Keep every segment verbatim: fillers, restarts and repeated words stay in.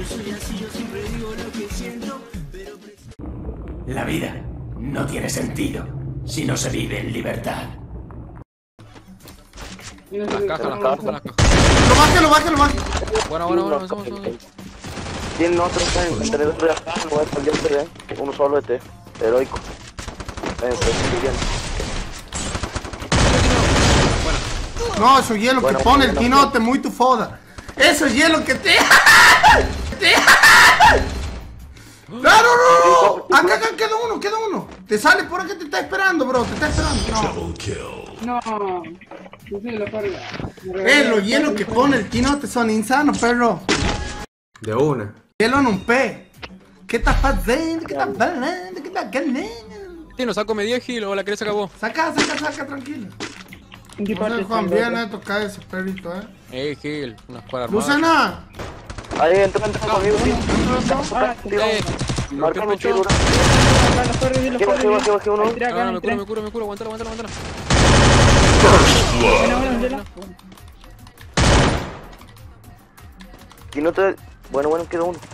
La vida no tiene sentido si no se vive en libertad. Las cajas, las cajas, las cajas. Lo baje, lo baje, lo baje. Bueno, bueno, bueno, avanzamos, avanzamos. Tienen otro entre dos de acá, no voy a salir de uno solo de T, heroico. Eh, No, eso hielo bueno, que pone bueno, el quinote, muy tu foda. Eso hielo que te... te... ¡Claro, no! Acá, acá queda uno, queda uno. Te sale por aquí, te está esperando, bro, te está esperando. No. No. Yo soy la carga. Eh, los hielos que pone el quinote son insanos, perro. De una. Hielo en un P. ¿Qué estás haciendo? ¿Qué estás haciendo? ¿Qué estás haciendo? Sí, nos saco media gil o la que se acabó. Saca, saca, saca, tranquilo. ¿En qué No parte se Juan está? bien, eh, toca ese perrito, eh. Eh, gil, una escuadra armada. Lucena. ahí entra, entra conmigo, sí. Ah, Eh, Marca un tiro. acá, los corres, los Aquí bajé, corres. bajé, bajé uno. Entré acá, no, me curo, entré. me curo, me curo, aguantala, aguantala, aguantala. Buena, buena, buena. Y no te... Bueno, bueno, queda uno.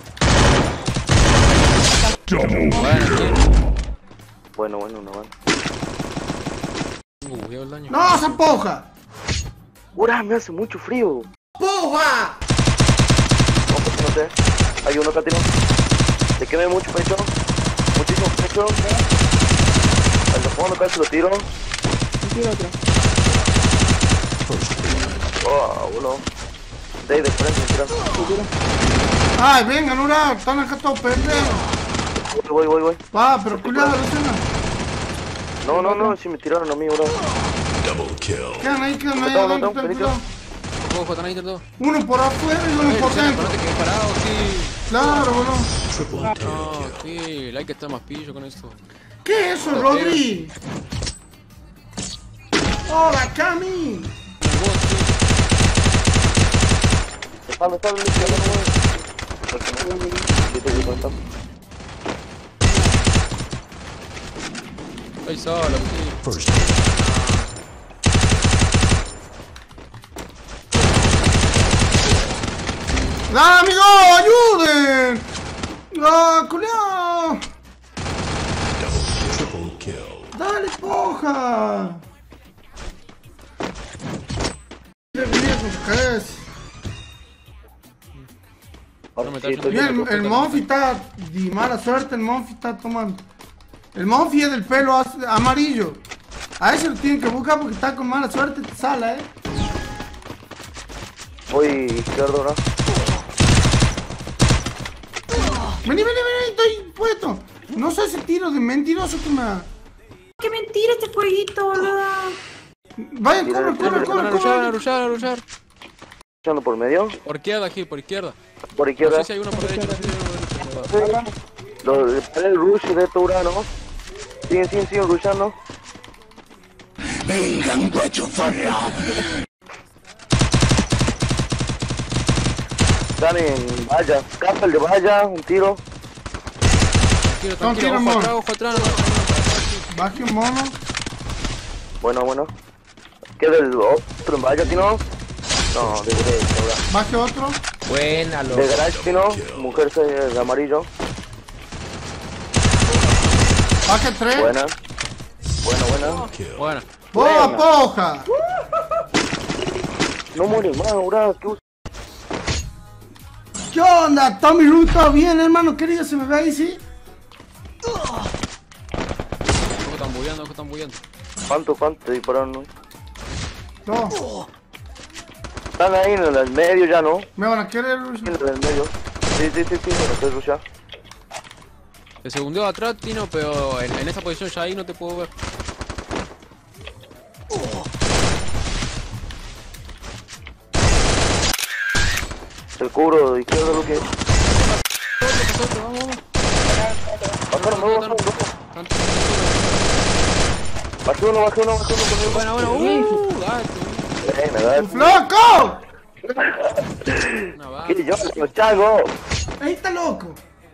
Bueno, gil. Bueno, bueno, no vale. Tengo bugueado el daño. No, esa poja. Ura, me hace mucho frío. ¡Poja! No, pues no sé. Hay uno acá, tiro. Te quemé mucho pecho. Muchísimo pecho. Al de fondo casi lo tiro. Tiro otro. Oh, uno. De ahí de frente, tira. Ay, venga, Nura, están acá todos pendejos. Voy, voy, voy. Va, pero cuidado, Lucena. No, no, no, si me tiraron a mí, bro. Quedan ahí, quedan ahí, No, no, adentro, no, ten perito. cuidado. Ojo, están ahí todos. Uno por afuera y uno Eh, por Lucena, dentro. pero no te quedes parado, sí. Claro, bro. No, Gil, hay que estar más pillo con esto. ¿Qué es eso, Rodri? ¡Hola, Cami! Espalda, espalda, listo, no, no, no. Listo, listo, listo. Estoy solo, Gil. ¡Ah, amigo! ¡Ayuden! ¡Ah, culiao! ¡Dale, poja! ¡Qué viejo que es! Ahora No me sí, taches. estoy Mira, bien. el, el Monfi está de mala suerte, el Monfi está tomando. El Monfi es del pelo az- amarillo. A ese lo tienen que buscar porque está con mala suerte, te sala, eh. Voy izquierdo, ¿no? Vení, vení, vení, estoy puesto. No sé ese tiro de mentiroso que me da. ¡Qué mentira este jueguito, boludo! Vaya, corre, corre, Van a corre, rushar, van a corre. rushar, van a rushar. Echando por medio. Por izquierda, Gil, por izquierda. Por No izquierda. sé si hay uno por derecha, no sé si hay uno por derecha. Lo, el rush de este Urano. Siguen, siguen, siguen rushando. Vengan a chufarla. Están en valla. Capa el de valla, un tiro. Tranquilo, Son tranquilo, tiros, ojo amor. atrás, ojo atrás. no, no, no, no. Baje un mono. Bueno, bueno. Queda el otro en valla, Tino. No, de derecha, ahora. Baje otro. Buena, De garage, Tino. Mujer se- de amarillo. Baje tres. Buena. Buena, buena. Bueno, ¡Boa, Buena. poja! No muere más, ahora. ¿Qué usa? ¿Qué onda? Tommy Ru, ¿todo bien, hermano querido? ¿Se me ve ahí, sí? ojo están bugueando, ojo están bugueando. ¿Cuánto, cuánto te dispararon? No? No. Están ahí en el medio ya, ¿no? Me van a querer. En el medio. Sí, sí, sí, sí. No puedes rushar. Se segundeó atrás, Tino, pero en, en esa posición ya ahí no te puedo ver. El cubro de izquierda, lo que es. Vamos, vamos. Bajaron, no, bajaron, no. Tanto- Bajé uno, bajé uno, bajé uno conmigo. Bueno, bueno, uh, gato. Buena, dale. ¡Floco! Una baja. ¿Qué yo? Los chagos. Ahí está loco.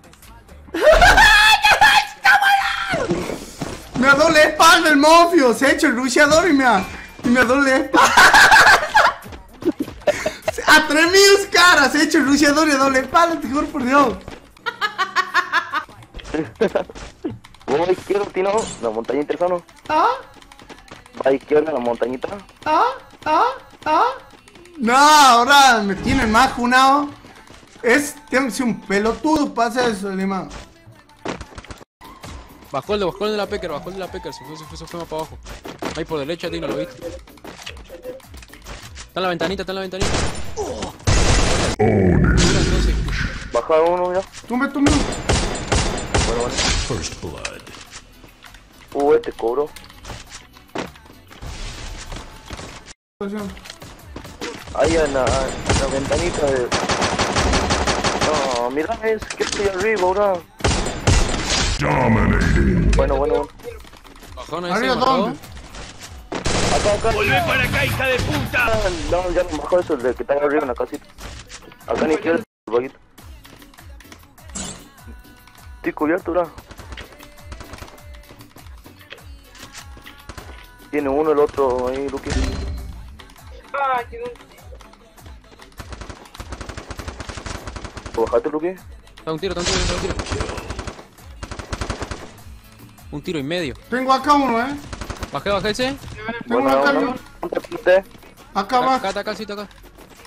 Me adole la espalda el mofio. Se ha hecho el rusheador y me ha, y me adole la espalda. A tres mil caras he hecho el luchador de doble palo, te juro por Dios. Va a izquierda, Tino, la montañita, hermano. ¿Ah? Va a izquierda, la montañita. ¿Ah? ¿Ah? ¿Ah? No, ahora me tienen más junado. Es, tengo que ser un pelotudo para hacer eso, Lima. Bajó el de, bajó el de la Pecker, bajó el de la Pecker, se fue, se fue, se fue más para abajo. Ahí por derecha, Tino, lo viste. Está en la ventanita, está en la ventanita. Oh. Baja uno, mira. Tumbe, tumbe. Bueno, bueno. First blood. Uh, este cobro. Ahí en la, en la ventanita de... No, mira, es que estoy arriba ahora. Dominating. Bueno, bueno, bueno. Bajó una ¿Arriba ese, bajó. dónde? Acá, acá. ¡Volvé para acá, hija de puta! No, ya no bajó eso, el de que está arriba en la casita. Acá en la izquierda, el vaguito. Estoy cubierto, ahora. Tiene uno, el otro ahí, Luqui. Ah, quedó un... ¿Bajaste, Luqui? Está un tiro, está un tiro, está un tiro. Un tiro y medio. Tengo acá uno, eh. Bajé, bajé ese. Tengo Bueno, acá bueno. uno. Ponte. Acá Acá, abajo. acá, acá, sí, está acá.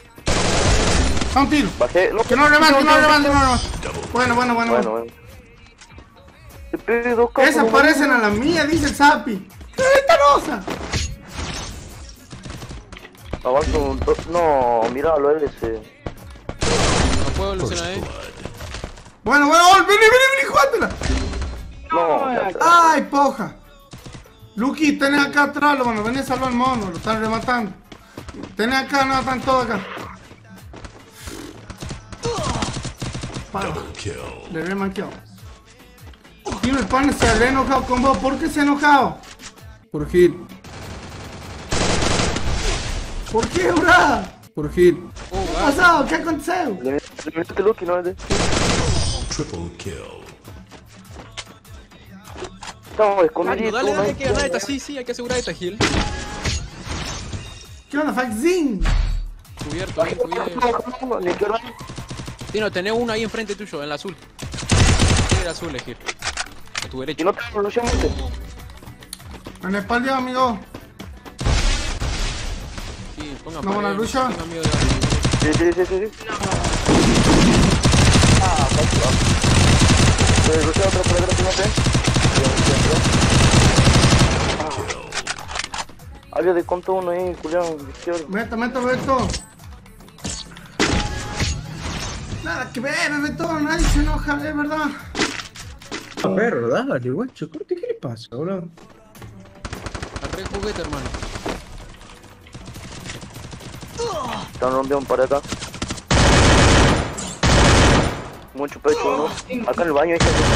A un tiro. Bajé, no. Que no levante, que no levante, que no levante. Bueno, bueno, bueno. Bueno, bueno. Te pide dos campos, Esas no, parecen a la mía, dice el Zapi. ¡Esta rosa! Avanzo un to... No, míralo ese. No puedo evolucionar, eh. Bueno, bueno, oh, vení, vení, vení, jugátela. No, ya está. Ay, poja. Luqui, tenés acá atrás, lo van a venir a salvar al mono, lo están rematando. Tenés acá, no, están todos acá. Pa, le remanqueó. Tío, el pan se ha enojado con vos. ¿Por qué se ha enojado? Por Gil. ¿Por qué, bra? Por Gil. Oh, ¿Qué ha pasado? ¿Qué aconteceu? Le metiste Luqui, no es de... Triple kill. Estamos Dale, escondiditos. dale, dale, ¿no? hay que ganar esta, sí, sí, hay que asegurar esta Gil. ¿Qué onda, Faxin? Cubierto, bien cubierto. Ni izquierda. Tino, tenés uno ahí enfrente tuyo, en la azul. Sí, el azul, Gil. A tu Y derecha. no te evolucionaste. En la espalda, amigo. Sí, ponga ¿No van a pared, luchar? tenga miedo de- Sí, sí, sí, sí. sí. Ah, casi va. ¿Te evoluciona otra por acá, no sé? Había de conto uno ahí, Julián, izquierdo. Meta, meta, Beto. Nada que ver, Beto. Nadie se enoja, es verdad. Ah, perro, dale, guacho, corte, ¿qué le pasa, boludo? Arre juguete, hermano. Están rompiendo para acá. Mucho pecho, ¿no? Acá en el baño hay gente.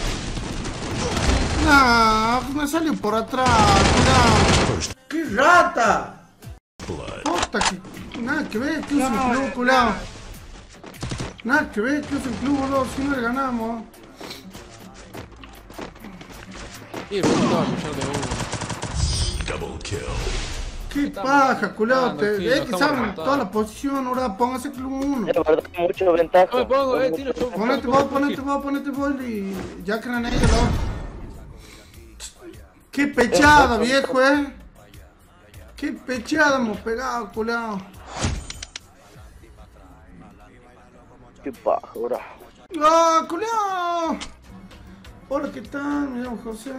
No, me salió por atrás. Cuidado. ¡Qué rata! Blood. Puta que. Nada que ver, que usa el club, culado. Nada que ver, que usa el club, boludo. Si no le ganamos. Sí, el puto va a luchar de uno. Double kill. ¡Qué paja, culado! ganando, sí, Es nos que estamos saben remontando. toda la posición, ahora póngase club uno. Es verdad, mucha ventaja. No me pongo, eh, Tino, yo. Ponete vos, ponete vos, ponete vos y ya crean ellos, ¿no? ¡Qué pechada, viejo, eh! ¡Qué pechada hemos pegado, culado! Qué paja, ahora. ¡Ah, culado! Hola, ¿qué tal? Me llamo José.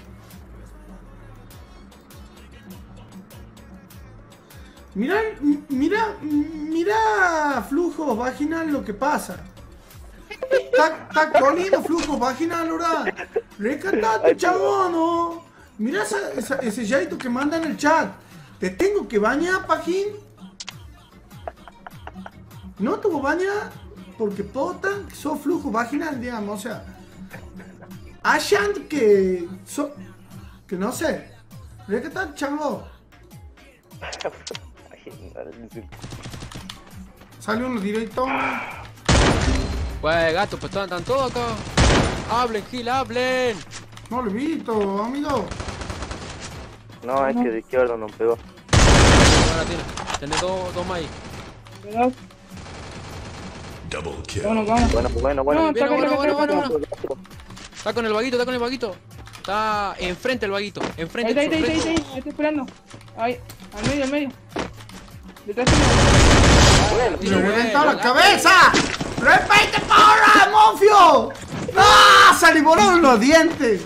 Mira, mira, mira flujo vaginal lo que pasa. Está, está colido flujo vaginal, ¿verdad? Recatate, chabón, ¿no? Mira esa, esa, ese yaito que manda en el chat. Te tengo que bañar, pajín. No te voy a bañar porque pota, sos flujo vaginal, digamos, o sea. Ashan que. So, que no sé. Recatate, chabón. Sale uno directo. Pues gato, pues están, están todos acá. Hablen, Gil, hablen. No lo he visto, amigo. No, es que de izquierda no pegó. Ahora tiene. Tenés dos, dos más ahí. Dos. Vámonos, vámonos. Bueno, bueno, bueno. No, Bueno, taca, bueno, taca, bueno, taca. bueno, Está con el vaguito, está con el vaguito. Está enfrente el vaguito. Ahí Enfrente. está, ahí está, ahí está, ahí enfrente. está, ahí está esperando. Ahí, al medio, al medio. Detrás de mí. ¡Y le reventó la cabeza! ¡Repite para, Monfio! ¡Ah! ¡Se liberaron los dientes!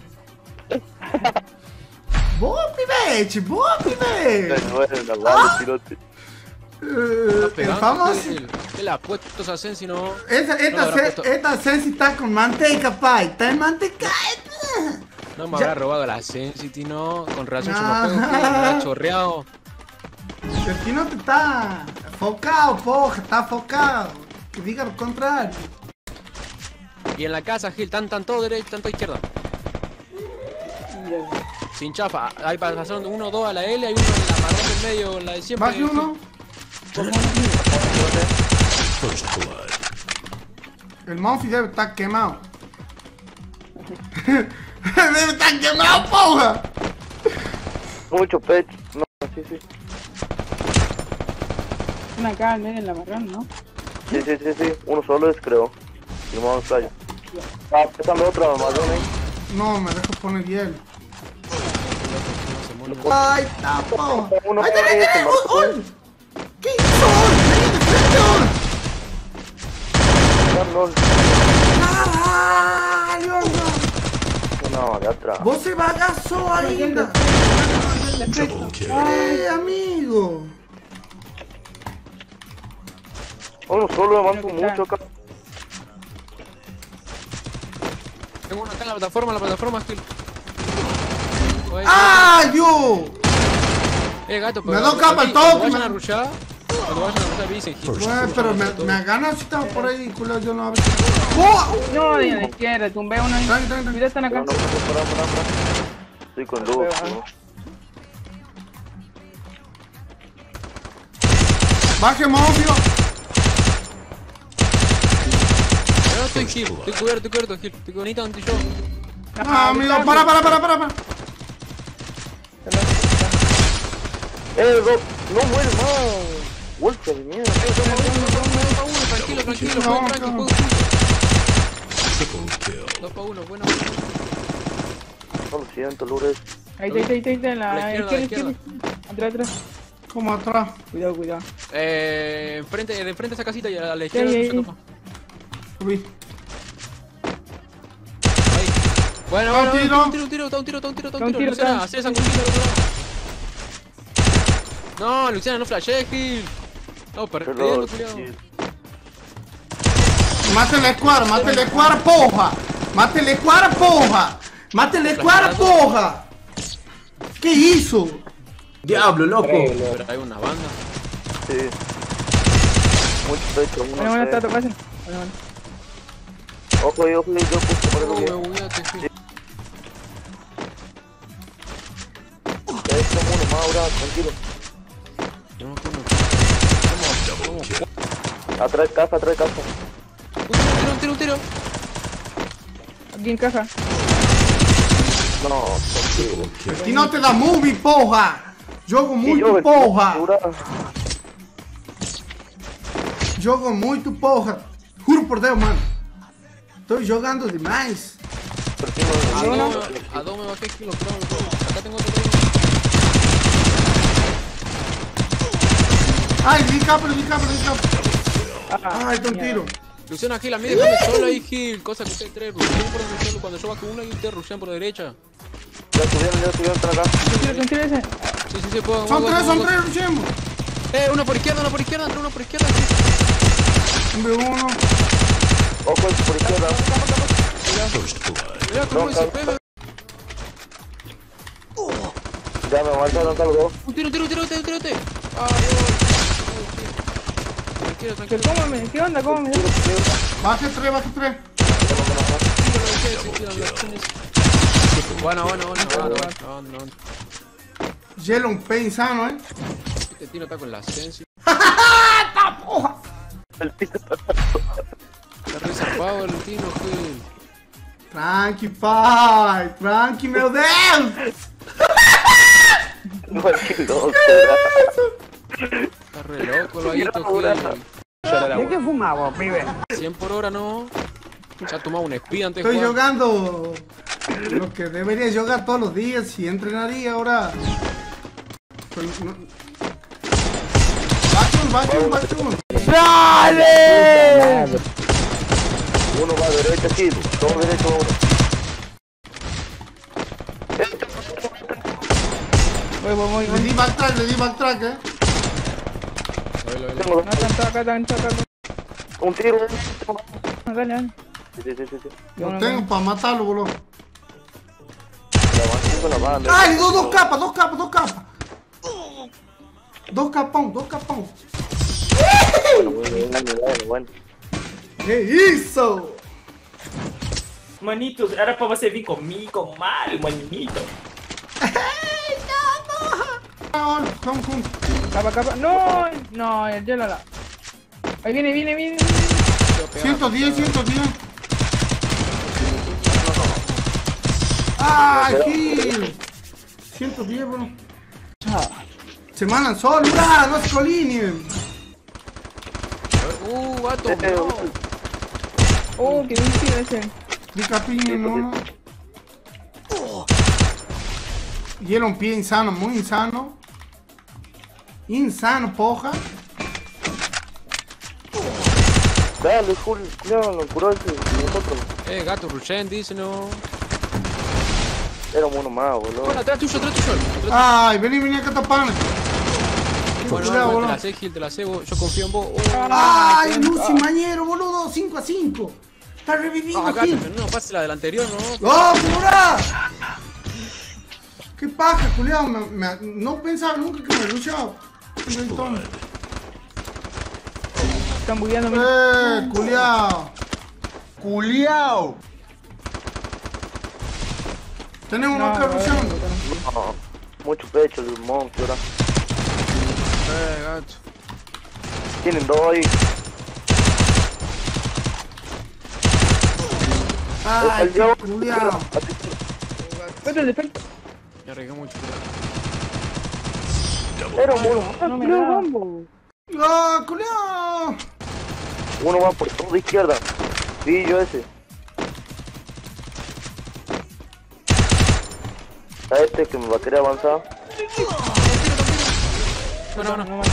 ¡Bopi, bitch! ¡Bopi, bitch! Bueno, vale, tirote. Eh, Está el pegando, famoso... ¿qué- ¿Qué le ha puesto esa Sensi, no? Esta, No esta, lo habrá ce- puesto. esta Sensi está con manteca, pa. Está en manteca. No me Ya- habrá robado la Sensity, no. Con razón yo Ah. no pego, que me ha chorreado. El Tino te está focado, poja. Está focado. Que diga lo contrario. Y en la casa, Gil, tan tanto derecha, tanto izquierda. Sin chafa. Ahí pasaron uno, dos a la L, hay uno en la marrón del medio, la de siempre. Baje uno. El Monfi debe estar quemado. Debe estar quemado, poja. Mucho pecho. No, sí, sí. Una acá al medio en la marrón, ¿no? Sí, sí, sí, sí. Uno solo es, creo. Y no vamos a Ah, empezando otra marrón ahí. No, me dejo poner hielo. Ay, está, poja. Uno ¡Ay, por te ahí, ve, este te ve! marco. ¡Ol! ¿Qué hizo? ¡Ol! ¡Ven de frente, Ol! No, no, ¡Ah! Leonardo! no, de atrás. Vos se bagazo ainda. ¡Eh, amigo! Uno solo, me manco mucho acá. Tengo uno acá en la plataforma, en la plataforma, Gil. Oye, ¡Ah, yo! Eh, gato, Me pero da capa el aquí, cuando toque, vayan me- a rushar, cuando vayan a rushar, me dicen, Gil. Bueno, pero me, me ganas si estaba por ahí, culo, yo no abro. ¡Oh! No, de la izquierda, tumbé uno ahí. Tranqui, tranqui, tranqui. Mira, están acá. No, no, no, para, para, para. Estoy con luz, ¿no? Baje, Monfio. No, estoy Gil, estoy cubierto, estoy cubierto, Gil. Estoy bonito ante yo. Ah, amigo, para, para, para, para, para. Eh, Rob, no muere más. Vuelta de mierda. Tranquilo, tranquilo, No, jueguen tranqui, no. jueguen juntos. Dos pa' uno, bueno. No lo siento, Lourdes. Ahí está, ahí está, ahí está, ahí está, en A la la izquierda, a izquierda, la izquierda. Atrás, atrás. Como atrás. Cuidado, cuidado. Eh, enfrente, de enfrente a esa casita y a la Sí, izquierda. ahí, se ahí. toma. Subí. Ahí. Bueno, Ah, bueno, tiro. un tiro, un tiro, está un tiro, está un tiro, está Está un un tiro. tiro, Luciana, está. hacer esa cuchilla al otro lado. No, Luciana, no flashé, Gil. No, perdiendo, culiao. Mátele cuadra, mátele cuadra, porra. Mátele cuadra, porra. Mátele cuadra, porra. ¿Qué hizo? Diablo, loco. Pero hay una banda. Sí. Mucho pecho, uno Bueno, bueno, sé. está, pasen. Bueno, bueno. Ojo, ahí, ojo, ahí, yo puse por Oh, el me bien. bugueaste, Gil. Es como uno más ahora, tranquilo. No, ¿cómo? ¿Cómo? ¿Cómo? Atrás de casa, atrás de casa. Un tiro, un tiro, un tiro. Aquí en caja. No, tranquilo. Aquí no te da movie, porra. Jogo E muito, eu, porra. segura. Jogo muito, porra. Juro por Deus, mano. Tô jogando demais. Por cima de A mí. dos, a dos me bajé, Gil, los cromos. Acá tengo otro. Ai, vi capa, vi capa, vi capa. Ah, Ai, tem um tiro. Luciana, Gil, a mí déjame solo ahí, Gil. Cosa que ustedes tres rushean por donde solo. Cuando yo bajo uno y ustedes rushean por derecha. Ya subieron, ya subieron para acá. un tiro, un tiro ese. Sí, sí, sí, puedo. Son puedo, tres, puedo, son puedo. tres, luchemos. Eh, uno por izquierda, uno por izquierda, entre uno por izquierda. Hombre, uno. Ojo, por izquierda. Mira cómo se pega. Ya me aguantaron acá los dos. Un tiro, un tiro, un tiro, un tiro, un tiro. Ay, Tranquilo, ¿Qué, tranquilo. cómo me, ¿Qué onda? ¿Cómo me? Baje tres, baje tres. Bueno, bueno, bueno. No, no, no, no. Gelo un pe insano, eh. Este tiro está con la Sensi. ¡Ah, porra! Está re zapado el tiro, Gil. Tranqui, pai. Tranqui, meu Deus. No, es que no, Está Re loco, lo ahí ¿De qué fumaba, pibe? cien por hora, no. Se ha tomado un espía antes de Estoy jugar. jugando lo que debería jugar todos los días y entrenaría ahora. Vacuum, vacuum, vacuum. ¡Dale! Uno va a derecha, aquí. Todo derecho uno. Voy, voy, voy, Le voy. di backtrack, le di backtrack, eh. Lo, lo, lo. Tengo No, están acá, están acá. un tiro. Dale, dale. Sí, sí, sí, sí. sí. Lo tengo para matarlo, boludo. La banda, con la banda. ¡Ay! Dos, dos capas, dos capas, dos capas. Dos capón, dos capón. Bueno, bueno, bueno, bueno, bueno. ¿Qué hizo? Manitos, era pra você vir comigo, mal, manito. Ahora, vamos juntos. Capa, capa. No, no, el hielo la. Ahí viene, viene, viene. ciento diez, ciento diez. ¡Ah, Gil! ciento diez, bro. Se mandan solo, ¡ah! No se colinien. Uh, gato, Eh, eh, no. Oh, qué bien tiro ese. Picapiña, mono. Hielo un pie insano, muy insano. Insano, poja. Dale, Julio, cuidado, lo curó ese, nosotros. Eh, gato, Rushen, dice no. Éramos uno más, boludo. Bueno, atrás tuyo, atrás tuyo. Atrás tuyo. Ay, vení, vení acá tapame. Bueno, cuidado, bueno, te boludo. la sé, Gil, te la sé, vos. Yo confío en vos. Oh. Ay, Lucy Mañero, boludo, cinco a cinco. Está revivido, Ah, gato, Gil. pero no, pase la del anterior, ¿no? ¡Oh, Cura! ¡Qué paja, culiao! Me, me, no pensaba nunca que me luchaba. Están bugueando. ¡Eh, culiao! ¡Culiao! Tenemos No, acá luchando. No, mucho pecho el monstruo, ¿verdad? Eh, gato. Tienen dos ahí. ¡Ay, El diablo. qué culiao! Vete el defecto. Me arriesgué mucho. Era uno más. No me da. ¡Ah, culiao! Uno va por toda izquierda. Sí, yo ese. A este que me va a querer avanzar. Bueno, bueno. No mató.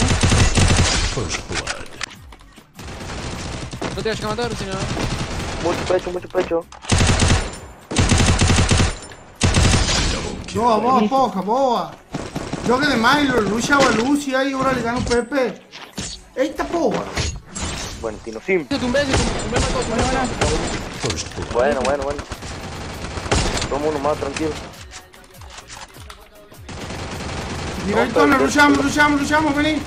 No te vayas a matar, sino. Mucho pecho, mucho pecho. Boa, boa, poja, boa! Joga de Milo, luchaba a Lucy aí, ahora le gana o Pepe. Eita porra! Bueno, Tino Sim. Te tumbé, te tumbé, mató, tumbé, mató. Bueno, bueno, bueno. Toma uno más, tranquilo. Directo, luchamos, luchamos, luchamos, vení.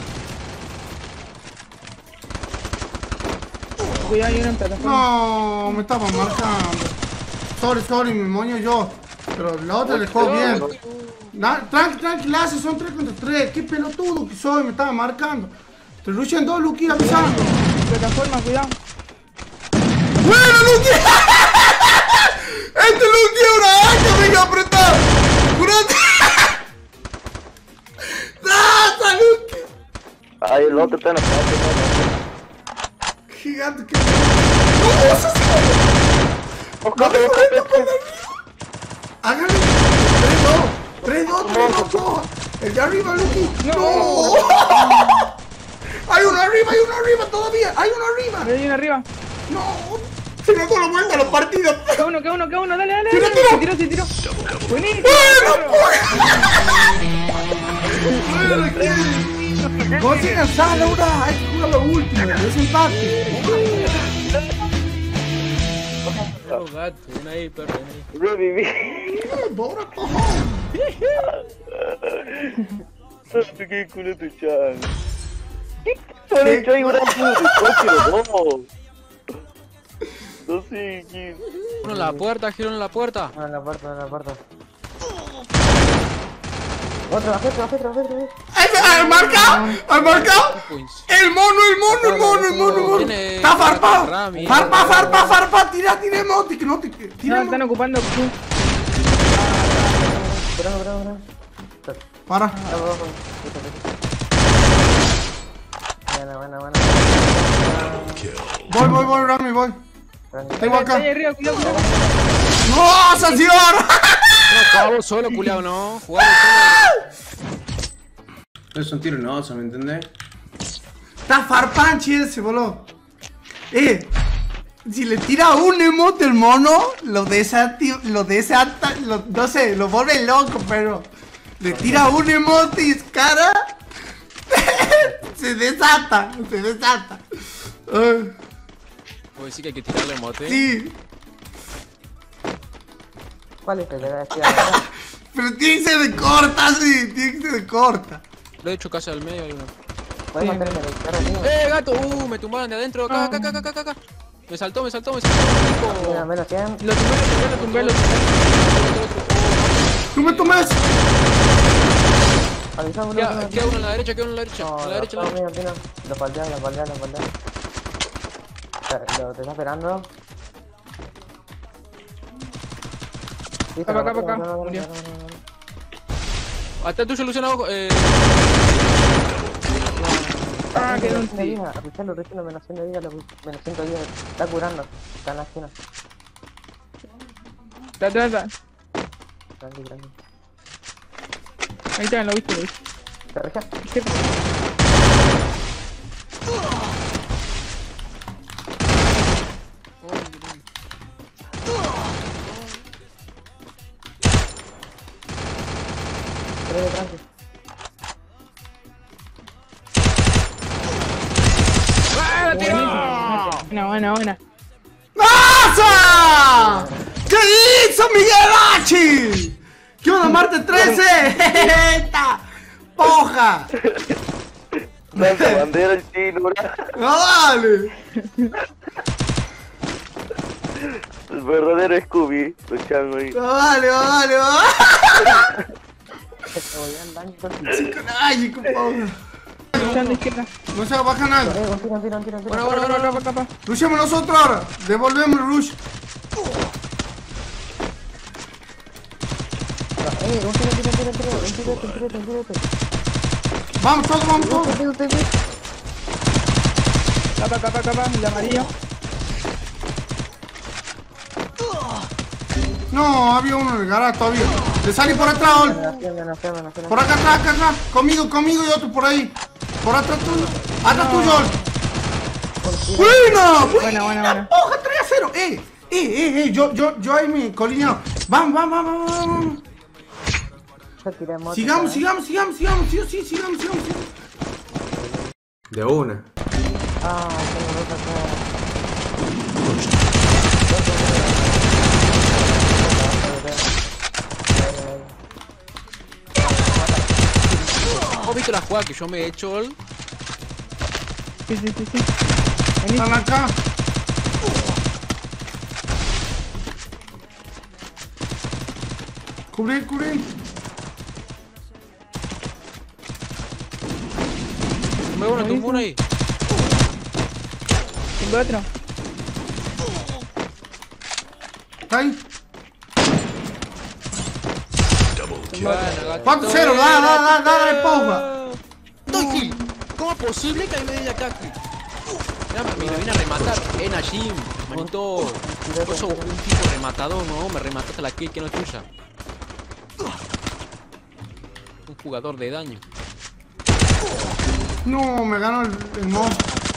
Cuidado, hay uno en plataforma. No, me estaban marcando. Sorry, sorry, mi moño yo. Pero la otra le jugó bien. Na, tranqui, tranqui, Lasse, son tres contra tres. Qué pelotudo que soy, me estaba marcando. Te luchan dos, Luqui, avisando. Plataforma, cuidado. ¡Bueno, Luqui! ¡Este Luqui es una hacha, venga a apretar! ¡Curate! ¡Ah, Luqui! Ahí el otro está en la parte. Gigante que... ¡No, eso sí! ¡Corre, corre, corre! ¡Háganle! tres dos, tres dos, tres dos, coja. El de arriba, Luqui. ¡No! ¡Hay uno arriba, hay uno arriba todavía! ¡Hay uno arriba! Hay uno arriba. ¡No! Se me dio la vuelta a la partida. Que uno, que uno, que uno, dale, dale. Tira, dale. tira. Se tiró, se tiró. Buenísimo. No se cansada, Laura. Hay que jugar lo último. Es empate. Oh, gato, una ahí, perro, una ahí. Reviví. Bora, cojón. Qué culo tu chan. ¿Qué culo tu chan? Una culo de coche, no. No sé, ¿qué? Uno en la puerta, giro en la puerta. En la puerta, en la puerta. Otra, otra, otra, otra, otra. ¿Al marcado? ¿Al marcado? Points. El mono, el mono, el mono, el mono, el mono. Tiene- Está farpado. Rami. Farpa, farpa, farpa. Tira, tira, no, que no te. No, Tira, están ocupando. Espera, espera, espera. Para. Buena, buena, buena. Voy, voy, voy, Rami, voy. Tengo acá. Ahí arriba, cuidado, cuidado. ¡No, sanción! No, jugamos solo, culiao, no. Jugamos solo. Es un tiro en oso, ¿me entendés? Está farpanchi ese, boludo. Eh, si le tira un emote el mono, lo desactiva, lo desata, lo, no sé, lo vuelve loco, pero le tira un emote y es cara, se desata, se desata. Uh, Puedo decir que hay que tirarle mote. sí, ¿Cuál es el que decía? pero tiene que ser de corta, sí, tiene que ser de corta. Lo he hecho casi al medio. Ahí, ¿Puedes matarme el carro mío? ¡Eh, gato! ¡Uh! Me tumbaron de adentro. Acá, acá, acá, acá, acá, acá. Me saltó, me saltó, me saltó. Mira, Hijo. menos cien. Lo tumbé, lo tumbé, lo tumbé, lo tumbé. ¡Tú me tomas! Avisa, boludo. Queda queda uno a la derecha, queda uno a la derecha. No, A la no, derecha, a no, la derecha. mira, mira. Lo faldeas, lo faldeas, lo faldeas. Lo te está esperando. Listo, Acá, acá, no, acá. no, no, no, Murió. no, no, no. Hasta tuyo, Luciano, abajo. Eh. Ah, quedó un Menos cien de tiro. vida, aplicalo, aplicalo, menos cien de vida, lo- menos ciento diez. Está curando. Está en la esquina. Está atrás, atrás. Tranqui, tranqui. Ahí está, lo viste, lo viste. ¿Te regia? ¿Qué? Tres, tranqui. ¡Ah, la tiró! Buena, buena, buena. ¡Masa! ¿Qué hizo Miguel H? ¿Qué onda, Marte trece? ¡Esta! ¡Poja! Lanza bandera el chino, ¿verdad? ¡No vale! El verdadero Scooby, luchando ahí. ¡No vale, no vale, no vale! Te voy a dar daño con tu Chico, ay, compadre. Luchando izquierda. No se baja nada. Eh, un tiro, un tiro, un tiro, un tiro. Bueno, bueno, bueno, bueno. Capa, capa. Luchemos nosotros ahora. Devolvemos el rush. Eh, un tiro, un tiro, un tiro, un tiro, un tiro, un tiro, un tiro, un tiro. Vamos todos, vamos todos. Un tiro, un tiro. Capa, capa, capa. El amarillo. No, había uno en el garaje todavía. Le salí por atrás, Ol. Me nació, me nació, me nació. Por acá atrás, acá atrás. Conmigo, conmigo y otro por ahí. Por atrás tuyo. Atrás tuyo, Ol. ¡Buena! Buena, buena, buena. ¡Oja, tres a cero! ¡Eh! ¡Eh, eh, eh! Yo, yo, yo ahí me colineado. Vamos, vamos, vamos, vamos. Yo tiré moto, Sigamos, ¿sabes? sigamos, sigamos, sigamos. Sí, sí, sigamos, sigamos, sigamos. De una. Ah, tengo dos acá. ¿Has visto la jugada que yo me he hecho, Ol? Sí, sí, sí, sí. Están acá. Cubrir, cubrir. Me uno, tumbó uno ahí. Tengo otro. Está ahí. Bueno, gatito. cuatro cero, da, da, da, da, dale pausa. Doy kill. ¿Cómo es posible que hay media acá? Mira, me, me viene a rematar. Eh, Najim, manito. Vos sos un tipo rematador, ¿no? Me remataste la kill que no es tuya. Un jugador de daño. No, me gano el, el mob.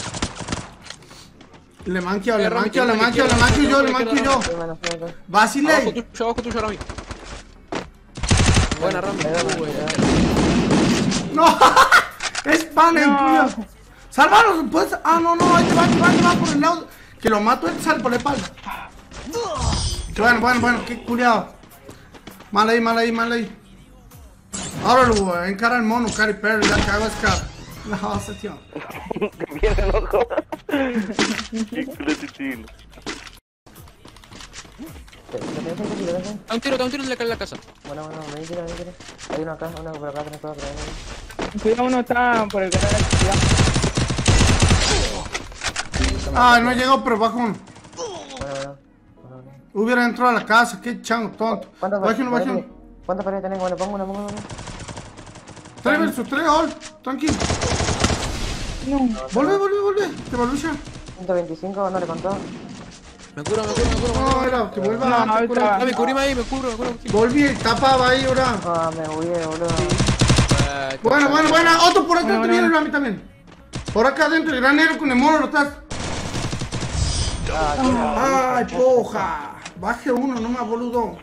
Le manqueo, le Eh, Rami, manqueo, le quiero, manqueo, le quiero, manqueo yo, quiero, le quiero, manqueo yo. Sí, bueno, sí, bueno. Abajo Vacile. tuyo, abajo tuyo, Rami. Buena, Rami. Ahí va, Uy, ahí va. No, es pan en culo. Sálvanos, pues. Ah, no, no, ahí te va, ahí te va, ahí te va por el lado. Que lo mato, él sale por la espalda. Bueno, bueno, bueno, qué culiado. Mal ahí, mal ahí, mal ahí. Ahora lo encara el mono, Cari Perry, ya que hago es cara. No, se tío. Viene loco. Qué culete chino. ¿Te te tenés que tirar ese? Da un tiro, da un tiro en la cara de la casa. Bueno, bueno, me tira, me tira. Hay uno acá, uno por acá, tenés todo atrás. Cuidado, uno está por el canal. Cuidado. Ah, no llegó, pero bajo uno. Bueno, bueno. bueno. Hubiera entrado a la casa, qué chango, tonto. ¿Cuántas Baje uno, baje uno. ¿Cuántas paredes tenés? Bueno, pongo una, pongo una. Tres versus tres, all, tranquilo. No. Volve, volve, volve. Te volví ya. ciento veinticinco, no le contó. Me curo, me curo, me curo. No, era, te vuelva No, a no, te ahorita cura. va. Dame, cubrime ahí, me cubro, me cubro. Volví, tapaba ahí, ahora. Ah, me huye, boludo. Eh, Bueno, bueno, bueno. Otro por acá, Bueno, te bueno, viene a mí también. Por acá adentro, el granero con el mono, ¿no estás? Ay, poja. Baje uno nomás, boludo.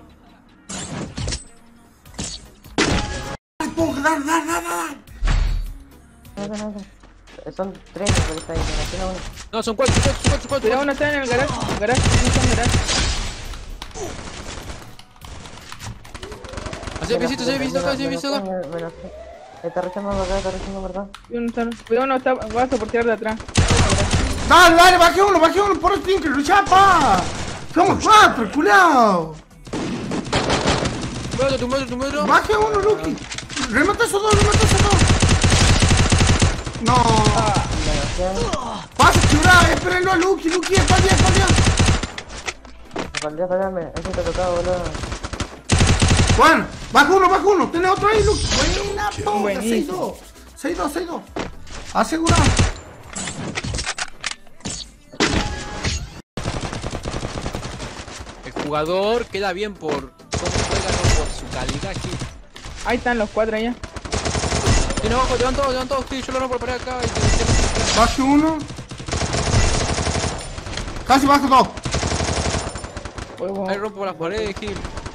Ay, poja, dale, dale, dale, dale. No, no, no. Son tres los que está ahí, me tiene uno. No, son cuatro, cuatro, cuatro, cuatro. Cuidado, uno está en el garage. Garage, uno está en el garage. Así, visito, así, visito acá, así, visito acá. Me lo sé. Está rechazando acá, está rechazando acá. Uno está- Cuidado, uno está, va a soportear de atrás. Dale, dale, baje uno, baje uno, por eso tienen que luchar, pa. Somos cuatro, culiao. Tu metro, tu metro, tu metro. Baje uno, Lucky. Remata esos dos, remata esos dos. No. Pasa, chura, espérenlo a Lucky, Lucky, espalda, espalda. Faldea, faldea, ese te ha tocado, boludo. Bueno, baja uno, baja uno. Tenés otro ahí, Lucky. Buena, poca, Buenísimo. seis dos. seis dos, seis dos. Asegurado. El jugador queda bien por cómo juega, no por su calidad aquí. Ahí están los cuatro allá. Tiene abajo, te van todos, te van todos, sí, yo lo rompo por acá y te te- Baje uno. Casi bajo dos. Huevo. Ahí rompo las paredes, Gil.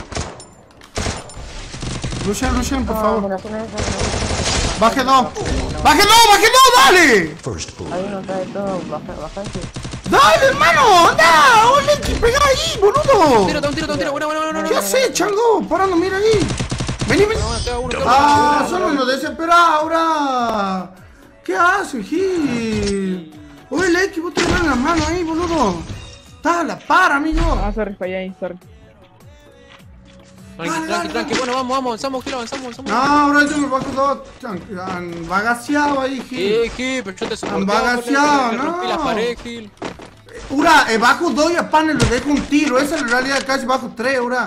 Lucian, Lucian, por Ah, favor. me la tiene esa, me la tiene. Baje dos. Baje dos, baje dos, dale. Ahí no está de todo, baja, baja ese. Dale, hermano, anda. Ole, que pega ahí, boludo. Tiro, un tiro, un tiro, bueno, bueno, bueno, ¿Qué bueno. haces, chango? Parando, mira ahí. Vení, vení. No, queda uno, queda uno. Ah, son los desesperados ahora. ¿Qué haces, Gil? Oye, el equipo te dan las manos ahí, boludo. Dale, para, amigo. Ah, sorry, fallé ahí, sorry. Tranqui, Dale, tranqui, dale, tranqui. Bueno, vamos, vamos, avanzamos, Gil, avanzamos, avanzamos. No, ahora yo me bajo dos. Han bagaseado ahí, Gil. Sí, Gil, pero yo te soporté. Han bagaseado, me rompí no. las paredes, Gil. Ura, eh, bajo dos y a Pane le dejo un tiro. Esa en realidad casi bajo tres, Ura.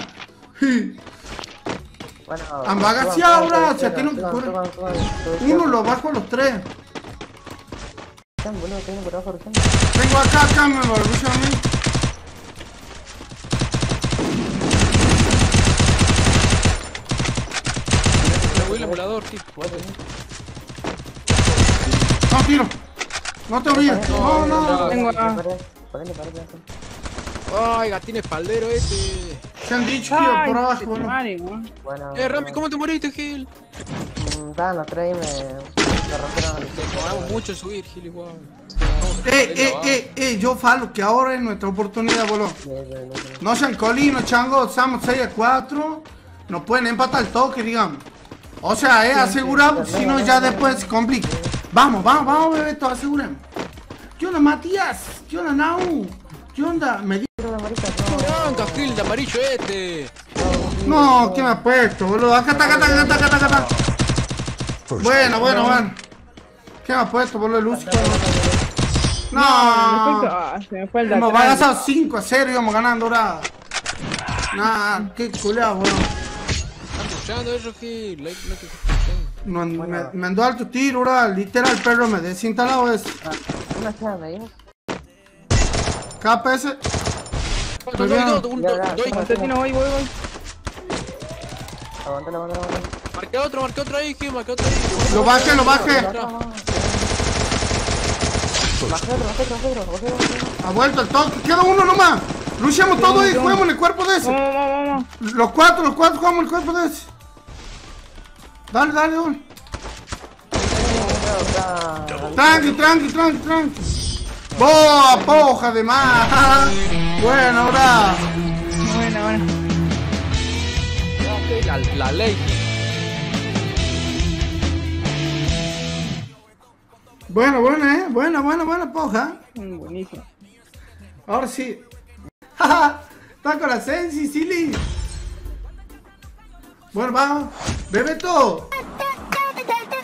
Bueno, Han bagaseado, suban, bro, suban, se tiene que suban, cubrir. suban, suban, suban. Uno lo bajo a los tres. Están, boludo, tienen por abajo recién. Tengo acá, acá, me barbucha a mí. Me voy el emulador, Gil. No, tiro. No te olvides. No, no. Tengo a... Ponele, ponele, ponele. Ay, gatín espaldero este. Se han dicho, tío, Ay, por abajo, qué bueno. madre, weón. Bueno. Eh, Rami, ¿cómo te moriste, Gil? Mm, Estaban los tres y me, me rompieron el Nos vamos mucho a subir, Gil, igual. Eh, eh, eh, eh, yo falo que ahora es nuestra oportunidad, boludo. No sean colinos, chango, estamos seis a cuatro. Nos pueden empatar el toque, digamos. O sea, es asegurado, si no ya después se complica. Vamos, vamos, vamos, bebé, todo aseguremos. ¿Qué onda, Matías? ¿Qué onda, Nau? ¿Qué onda? Me di... Blanca, Gil, de amarillo este. No, ¿qué me ha puesto, boludo? Acá está, acá está, acá está, acá está, acá está. Bueno, bueno, bueno. ¿Qué me ha puesto, boludo? Luz. No. Ah, se me fue el de Hemos atrás. avanzado cinco a cero y íbamos ganando ahora. Nah, qué culeado, boludo. Están luchando ellos, Gil. Like, no te estoy escuchando. No, me, me andó alto tiro, bro. Literal, perro, me desinstalado es. Una chava, ¿me dijo? K P S. Dos, dos, dos, un, Ya, dos, ya, dos. ya. Constantino, voy, voy, voy. Aguántala, aguántala, aguántala. Marqué otro, marqué otro ahí, Gil, marqué otro ahí. Lo bajé, lo bajé. Bajé otro, bajé otro, bajé otro, bajé otro. Ha vuelto el toque. Queda uno nomás. Luchemos todos y juguemos en el cuerpo de ese. Vamos, vamos, vamos. Los cuatro, los cuatro jugamos el cuerpo de ese. Dale, dale, dale. Tranqui, tranqui, tranqui, tranqui. ¡Boa, poja de más! Bueno, ahora. Buena, buena. La, la ley. Bueno, buena, eh. Buena, buena, buena, poja. Mm, buenísimo. Ahora sí. Jaja. Está con la sensi, silly. Bueno, vamos. Bebe todo.